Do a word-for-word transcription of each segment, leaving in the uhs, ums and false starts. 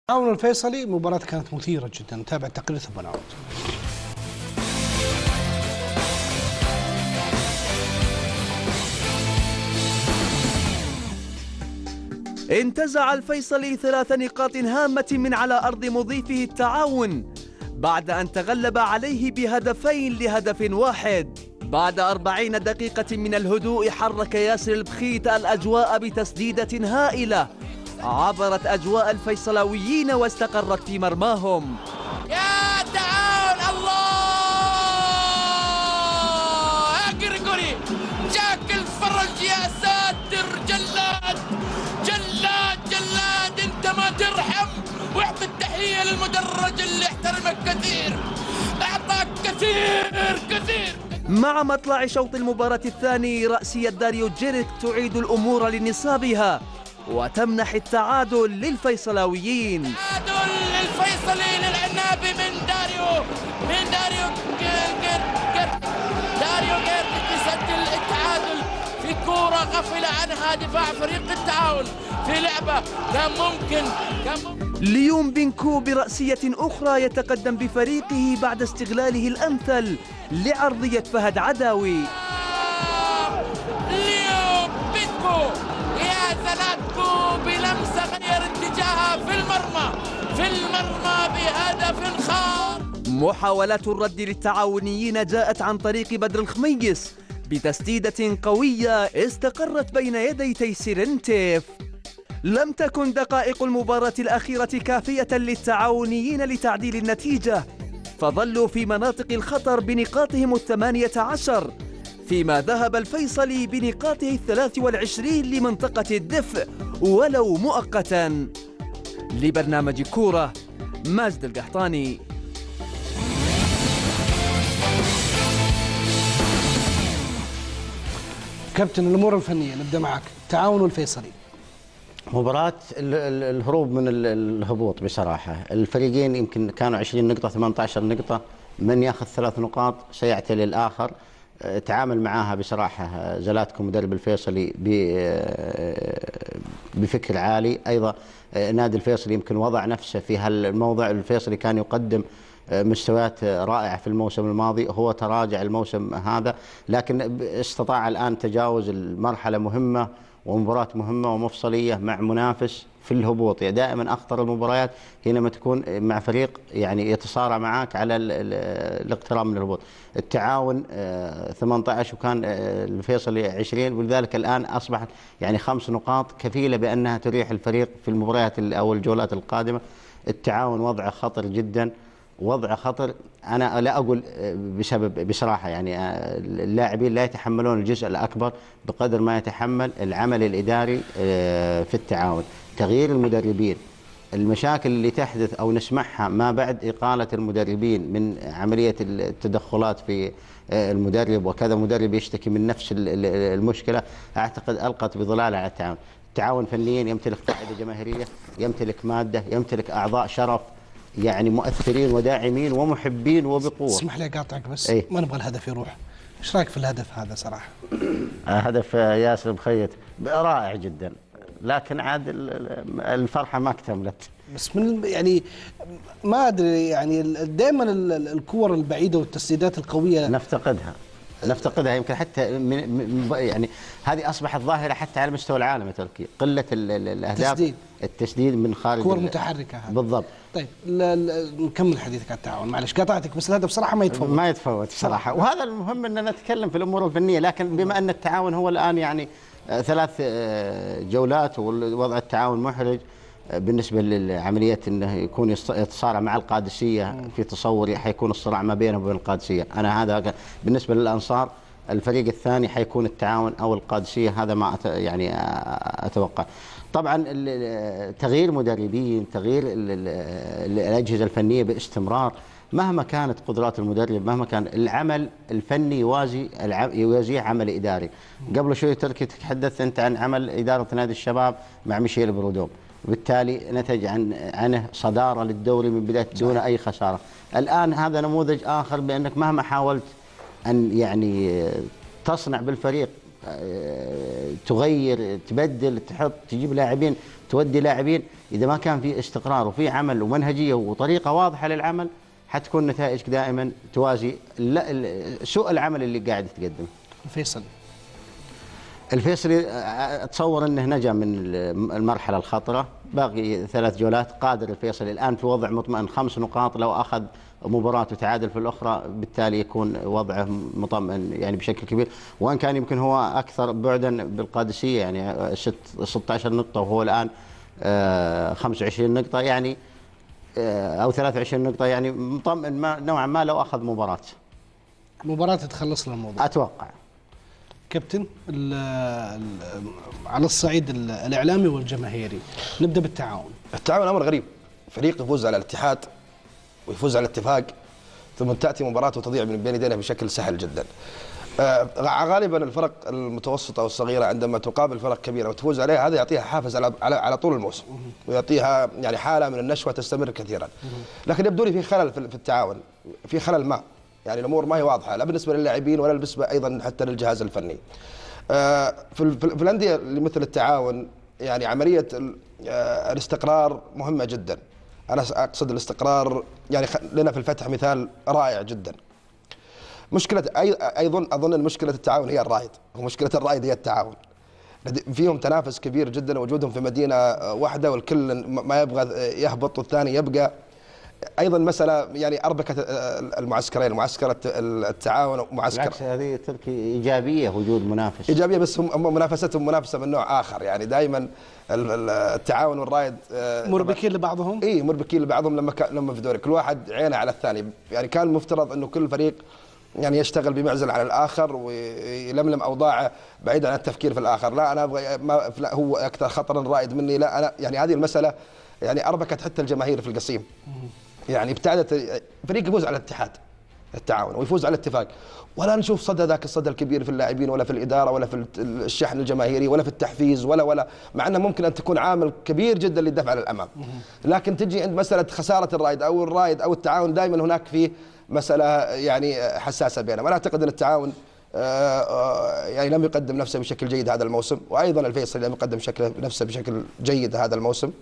التعاون الفيصلي مباراة كانت مثيرة جدا، نتابع تقرير ثم نعود. انتزع الفيصلي ثلاث نقاط هامة من على أرض مضيفه التعاون بعد أن تغلب عليه بهدفين لهدف واحد. بعد أربعين دقيقة من الهدوء حرك ياسر البخيت الأجواء بتسديدة هائلة عبرت أجواء الفيصلاويين واستقرت في مرماهم. يا تعاون الله يا قرقري جاك الفرج يا ساتر. جلاد جلاد جلاد انت ما ترحم. واعطي التحية للمدرج اللي احترمك كثير، اعطاك كثير كثير. مع مطلع شوط المباراة الثاني رأسية داريو جيريك تعيد الأمور لنصابها وتمنح التعادل للفيصلاويين. تعادل للفيصلي للعنابي من داريو من داريو جير جير داريو جير يسجل التعادل في كورة غفل عنها دفاع فريق التعاون في لعبة كان ممكن كان ممكن. ليوم بنكو برأسية أخرى يتقدم بفريقه بعد استغلاله الأمثل لعرضية فهد عداوي. ليوم بنكو يا زلاتكو بلمسة غير اتجاهها في المرمى في المرمى بهدف خار. محاولات الرد للتعاونيين جاءت عن طريق بدر الخميس بتسديدة قوية استقرت بين يدي تيسير نتيف. لم تكن دقائق المباراة الأخيرة كافية للتعاونيين لتعديل النتيجة، فظلوا في مناطق الخطر بنقاطهم الثمانية عشر، فيما ذهب الفيصلي بنقاطه الثلاث والعشرين لمنطقة الدفء ولو مؤقتا. لبرنامج كورة ماجد القحطاني. كابتن الأمور الفنية نبدأ معك، التعاون والفيصلي. مباراة الهروب من الهبوط بصراحة، الفريقين يمكن كانوا عشرين نقطة ثمانية عشر نقطة، من ياخذ ثلاث نقاط سيعتلي الآخر. تعامل معاها بصراحة زلاتكو مدرب الفيصلي بفكر عالي. أيضا نادي الفيصلي يمكن وضع نفسه في هالموضع. الفيصلي كان يقدم مستويات رائعة في الموسم الماضي، هو تراجع الموسم هذا، لكن استطاع الآن تجاوز المرحلة مهمة ومباراة مهمة ومفصلية مع منافس في الهبوط. يعني دائما أخطر المباريات حينما تكون مع فريق يعني يتصارع معك على الاقتراب من الهبوط. التعاون ثمانية عشر وكان الفيصلي عشرين، ولذلك الآن أصبحت يعني خمس نقاط كفيلة بأنها تريح الفريق في المباريات أو الجولات القادمة. التعاون وضعه خطر جدا، وضع خطر. أنا لا أقول بسبب بصراحة يعني اللاعبين لا يتحملون الجزء الأكبر بقدر ما يتحمل العمل الإداري في التعاون. تغيير المدربين، المشاكل اللي تحدث أو نسمعها ما بعد إقالة المدربين من عملية التدخلات في المدرب، وكذا مدرب يشتكي من نفس المشكلة، أعتقد ألقت بظلال على التعاون. التعاون فنيا يمتلك قاعدة جماهيرية، يمتلك مادة، يمتلك أعضاء شرف يعني مؤثرين وداعمين ومحبين وبقوة. اسمح لي اقاطعك بس، ايه؟ ما نبغى الهدف يروح. ايش رايك في الهدف هذا صراحة؟ هدف ياسر بخيت رائع جدا، لكن عاد الفرحة ما اكتملت. بس من يعني ما ادري يعني دائما الكور البعيدة والتسديدات القوية نفتقدها نفتقدها يمكن حتى من يعني هذه اصبحت ظاهره حتى على مستوى العالم يا تركي، قله الاهداف، التسديد التسديد من خارج كور متحركه هذه. بالضبط. طيب نكمل حديثك عن التعاون، معلش قاطعتك، بس الهدف صراحه ما يتفوت ما يتفوت بصراحه، وهذا المهم ان نتكلم في الامور الفنيه. لكن بما ان التعاون هو الان يعني ثلاث جولات ووضع التعاون محرج بالنسبه للعمليه انه يكون يتصارع مع القادسيه، في تصوري حيكون الصراع ما بينه وبين القادسيه. انا هذا بالنسبه للانصار، الفريق الثاني حيكون التعاون او القادسيه، هذا ما أت يعني اتوقع. طبعا تغيير مدربين، تغيير الاجهزه الفنيه باستمرار، مهما كانت قدرات المدرب، مهما كان العمل الفني يوازي يوازيه عمل اداري. قبل شوي تركي تحدثت انت عن عمل اداره نادي الشباب مع ميشيل برودوم، بالتالي نتج عن عنه صداره للدوري من بدايه دون اي خساره. الان هذا نموذج اخر، بانك مهما حاولت ان يعني تصنع بالفريق، تغير، تبدل، تحط، تجيب لاعبين تودي لاعبين اذا ما كان في استقرار وفي عمل ومنهجيه وطريقه واضحه للعمل، حتكون نتائجك دائما توازي سوء العمل اللي قاعد تقدمه. الفيصلي الفيصلي اتصور انه نجا من المرحله الخطره، باقي ثلاث جولات، قادر الفيصلي الان في وضع مطمئن، خمس نقاط، لو اخذ مباراة وتعادل في الأخرى بالتالي يكون وضعه مطمئن يعني بشكل كبير، وإن كان يمكن هو أكثر بعدا بالقادسية يعني ستة عشر نقطة وهو الآن خمسة وعشرين نقطة يعني أو ثلاثة وعشرين نقطة، يعني مطمئن نوعا ما لو أخذ مباراة مباراة تتخلص لنا الموضوع أتوقع. كابتن ال ال على الصعيد الإعلامي والجماهيري، نبدأ بالتعاون. التعاون أمر غريب، فريق يفوز على الاتحاد ويفوز على الاتفاق ثم تأتي مباراة وتضيع من بين يدينا بشكل سهل جدا. آه غالبا الفرق المتوسطة والصغيرة عندما تقابل فرق كبيرة وتفوز عليها هذا يعطيها حافز على على, على طول الموسم، ويعطيها يعني حالة من النشوة تستمر كثيرا. لكن يبدو لي في خلل في التعاون، في خلل ما، يعني الأمور ما هي واضحة لا بالنسبة للاعبين ولا بالنسبة أيضا حتى للجهاز الفني. آه في, في الأندية اللي مثل التعاون يعني عملية الاستقرار مهمة جدا. أنا أقصد الاستقرار، يعني لنا في الفتح مثال رائع جدا. مشكلة أيضا أظن أن مشكلة التعاون هي الرائد، ومشكلة الرائد هي التعاون. فيهم تنافس كبير جدا، وجودهم في مدينة واحدة والكل ما يبغى يهبط والثاني يبقى. أيضا مسألة يعني أربكة المعسكرين، معسكر التعاون ومعسكر، بالعكس هذه تركي إيجابية وجود منافس، إيجابية، بس هم منافستهم منافسة من نوع آخر. يعني دائما التعاون والرايد مربكين لبعضهم. اي مربكين لبعضهم لما لما في دوري كل واحد عينه على الثاني. يعني كان المفترض انه كل فريق يعني يشتغل بمعزل عن الاخر ويلملم اوضاعه بعيدا عن التفكير في الاخر. لا انا ابغى ما لا هو اكثر خطرا رائد مني، لا انا يعني هذه المساله يعني اربكت حتى الجماهير في القصيم. يعني ابتعدت، فريق يفوز على الاتحاد التعاون ويفوز على الاتفاق، ولا نشوف صدى ذاك الصدى الكبير في اللاعبين ولا في الاداره ولا في الشحن الجماهيري ولا في التحفيز ولا ولا مع انه ممكن ان تكون عامل كبير جدا للدفع للامام. لكن تجي عند مساله خساره الرائد او الرائد او التعاون دائما هناك في مساله يعني حساسه بينهم. انا اعتقد ان التعاون يعني لم يقدم نفسه بشكل جيد هذا الموسم، وايضا الفيصلي لم يقدم شكل نفسه بشكل جيد هذا الموسم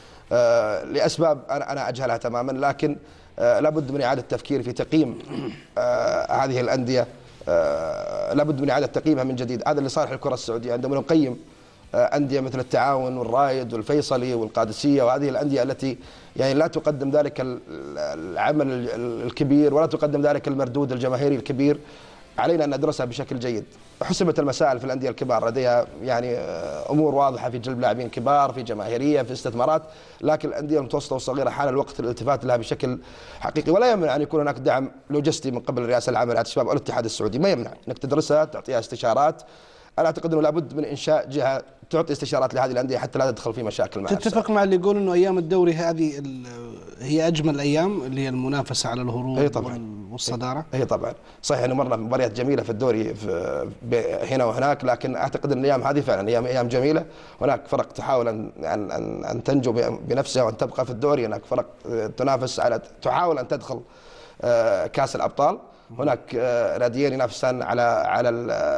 لاسباب انا انا اجهلها تماما. لكن آه لابد من إعادة التفكير في تقييم آه هذه الأندية، آه لابد من إعادة تقييمها من جديد. هذا اللي صار في الكرة السعودية عندما نقيم آه أندية مثل التعاون والرايد والفيصلي والقادسية وهذه الأندية التي يعني لا تقدم ذلك العمل الكبير ولا تقدم ذلك المردود الجماهيري الكبير. علينا أن ندرسها بشكل جيد. حسمت المسائل في الأندية الكبار، لديها يعني أمور واضحة في جلب لاعبين كبار، في جماهيرية، في استثمارات، لكن الأندية المتوسطة والصغيرة حان الوقت للالتفات لها بشكل حقيقي. ولا يمنع أن يكون هناك دعم لوجستي من قبل الرئاسة العامة لرعاية الشباب أو الاتحاد السعودي، ما يمنع أنك تدرسها تعطيها استشارات. أنا أعتقد أنه لابد من إنشاء جهة تعطي استشارات لهذه الأندية حتى لا تدخل في مشاكل مع تتفق نفسها. مع اللي يقول أنه أيام الدوري هذه هي أجمل أيام اللي هي المنافسة على الهروب والصدارة؟ هي طبعا صحيح أنه مرنا مباريات جميلة في الدوري في هنا وهناك، لكن أعتقد أن الأيام هذه فعلا أيام أيام جميلة. هناك فرق تحاول أن أن أن تنجو بنفسها وأن تبقى في الدوري، هناك فرق تنافس على تحاول أن تدخل كأس الأبطال، هناك ناديين ينافسان على على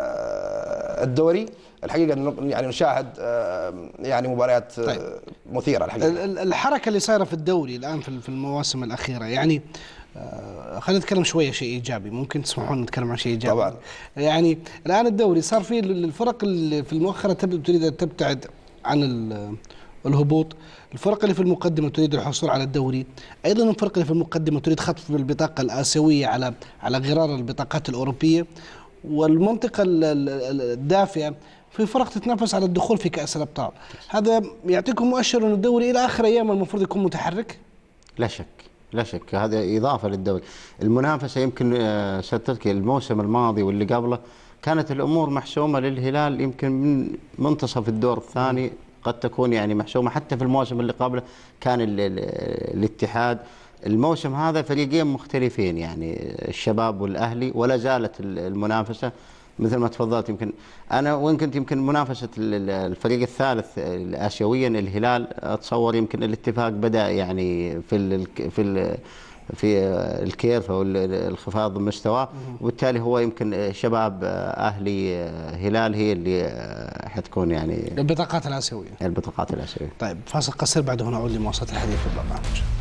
الدوري. الحقيقة يعني نشاهد يعني مباريات طيب. مثيرة الحقيقة. الحركة اللي صايرة في الدوري الآن في المواسم الأخيرة، يعني خلينا نتكلم شوية شيء إيجابي، ممكن تسمحون نتكلم عن شيء إيجابي طبعا. يعني الآن الدوري صار فيه الفرق اللي في المؤخرة تريد أن تبتعد عن الهبوط، الفرق اللي في المقدمة تريد الحصول على الدوري، أيضا الفرق اللي في المقدمة تريد خطف البطاقة الآسيوية على على غرار البطاقات الأوروبية، والمنطقة الدافئة في فرق تتنافس على الدخول في كأس الأبطال. هذا يعطيكم مؤشر أن الدوري إلى آخر أيام المفروض يكون متحرك؟ لا شك لا شك، هذا إضافة للدوري. المنافسة يمكن ستركي الموسم الماضي واللي قبله كانت الأمور محسومة للهلال، يمكن من منتصف الدور الثاني قد تكون يعني محسومة. حتى في الموسم اللي قبله كان ال ال الاتحاد. الموسم هذا فريقين مختلفين، يعني الشباب والأهلي، ولا زالت المنافسة مثل ما تفضلت. يمكن أنا وين كنت يمكن منافسة الفريق الثالث آسيويا الهلال، أتصور يمكن الاتفاق بدأ يعني في ال في ال في الكيرف او الانخفاض مستواه، وبالتالي هو يمكن شباب اهلي هلال هي اللي حتكون يعني البطاقات الاسيويه. البطاقات الاسيويه. طيب فاصل قصير، بعد هنا نعود لمواصله الحديث في البرنامج.